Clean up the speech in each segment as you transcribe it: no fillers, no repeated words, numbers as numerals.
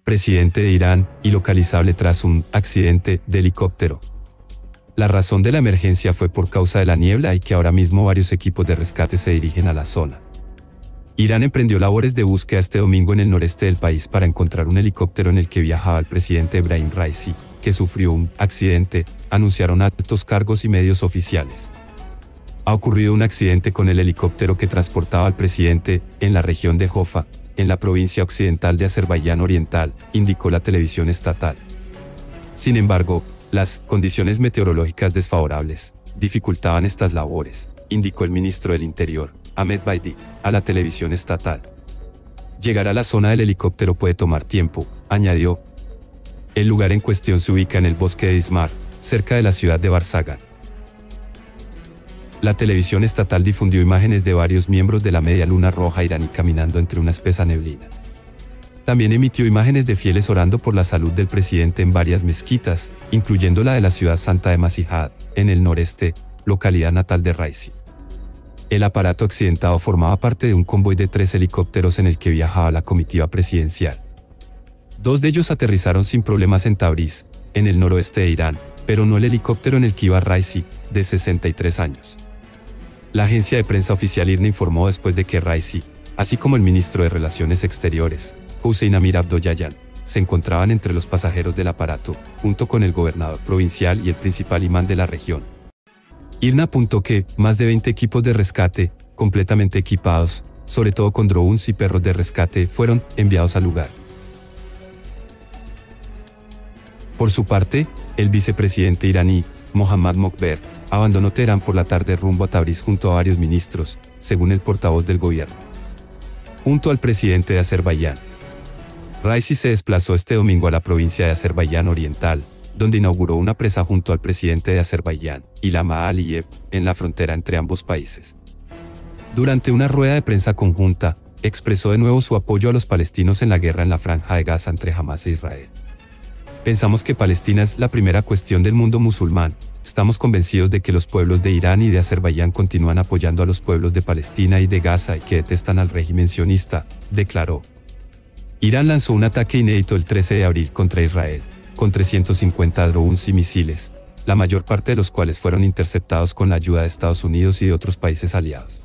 presidente de Irán, ilocalizable tras un accidente de helicóptero. La razón de la emergencia fue por causa de la niebla y que ahora mismo varios equipos de rescate se dirigen a la zona. Irán emprendió labores de búsqueda este domingo en el noreste del país para encontrar un helicóptero en el que viajaba el presidente Ebrahim Raisi, que sufrió un accidente, anunciaron altos cargos y medios oficiales. Ha ocurrido un accidente con el helicóptero que transportaba al presidente en la región de Jofa, en la provincia occidental de Azerbaiyán Oriental, indicó la televisión estatal. Sin embargo, las condiciones meteorológicas desfavorables dificultaban estas labores, indicó el ministro del Interior, Ahmed Baidi, a la televisión estatal. Llegar a la zona del helicóptero puede tomar tiempo, añadió. El lugar en cuestión se ubica en el bosque de Izmar, cerca de la ciudad de Barsagan. La televisión estatal difundió imágenes de varios miembros de la Media Luna Roja iraní caminando entre una espesa neblina. También emitió imágenes de fieles orando por la salud del presidente en varias mezquitas, incluyendo la de la ciudad santa de Masihad, en el noreste, localidad natal de Raisi. El aparato accidentado formaba parte de un convoy de 3 helicópteros en el que viajaba la comitiva presidencial. 2 de ellos aterrizaron sin problemas en Tabriz, en el noroeste de Irán, pero no el helicóptero en el que iba Raisi, de 63 años. La agencia de prensa oficial IRNA informó después de que Raisi, así como el ministro de Relaciones Exteriores, Hussein Amir Abdollahian, se encontraban entre los pasajeros del aparato, junto con el gobernador provincial y el principal imán de la región. IRNA apuntó que más de 20 equipos de rescate, completamente equipados, sobre todo con drones y perros de rescate, fueron enviados al lugar. Por su parte, el vicepresidente iraní, Mohammad Mokber, abandonó Teherán por la tarde rumbo a Tabriz junto a varios ministros, según el portavoz del gobierno. Junto al presidente de Azerbaiyán. Raisi se desplazó este domingo a la provincia de Azerbaiyán Oriental, donde inauguró una presa junto al presidente de Azerbaiyán, Ilham Aliyev, en la frontera entre ambos países. Durante una rueda de prensa conjunta, expresó de nuevo su apoyo a los palestinos en la guerra en la franja de Gaza entre Hamas e Israel. Pensamos que Palestina es la primera cuestión del mundo musulmán. Estamos convencidos de que los pueblos de Irán y de Azerbaiyán continúan apoyando a los pueblos de Palestina y de Gaza y que detestan al régimen sionista, declaró. Irán lanzó un ataque inédito el 13 de abril contra Israel, con 350 drones y misiles, la mayor parte de los cuales fueron interceptados con la ayuda de Estados Unidos y de otros países aliados.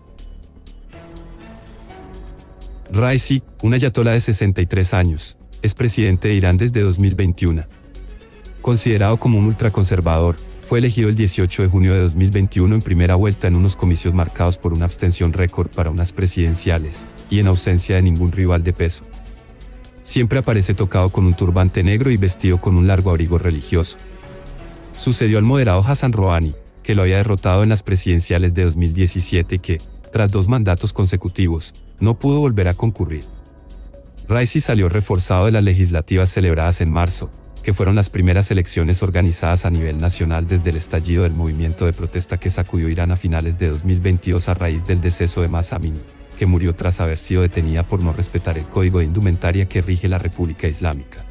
Raisi, un ayatolá de 63 años, es presidente de Irán desde 2021. Considerado como un ultraconservador, fue elegido el 18 de junio de 2021 en primera vuelta en unos comicios marcados por una abstención récord para unas presidenciales, y en ausencia de ningún rival de peso. Siempre aparece tocado con un turbante negro y vestido con un largo abrigo religioso. Sucedió al moderado Hassan Rouhani, que lo había derrotado en las presidenciales de 2017 y que, tras 2 mandatos consecutivos, no pudo volver a concurrir. Raisi salió reforzado de las legislativas celebradas en marzo, que fueron las primeras elecciones organizadas a nivel nacional desde el estallido del movimiento de protesta que sacudió Irán a finales de 2022 a raíz del deceso de Mahsa Amini, que murió tras haber sido detenida por no respetar el código de indumentaria que rige la República Islámica.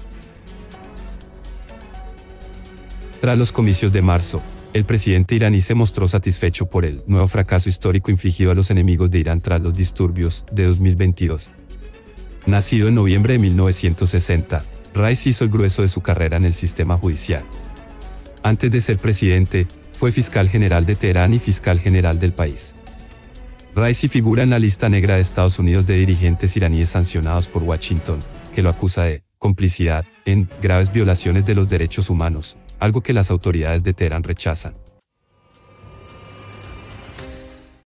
Tras los comicios de marzo, el presidente iraní se mostró satisfecho por el nuevo fracaso histórico infligido a los enemigos de Irán tras los disturbios de 2022. Nacido en noviembre de 1960, Raisi hizo el grueso de su carrera en el sistema judicial. Antes de ser presidente, fue fiscal general de Teherán y fiscal general del país. Raisi figura en la lista negra de Estados Unidos de dirigentes iraníes sancionados por Washington, que lo acusa de complicidad en graves violaciones de los derechos humanos, algo que las autoridades de Teherán rechazan.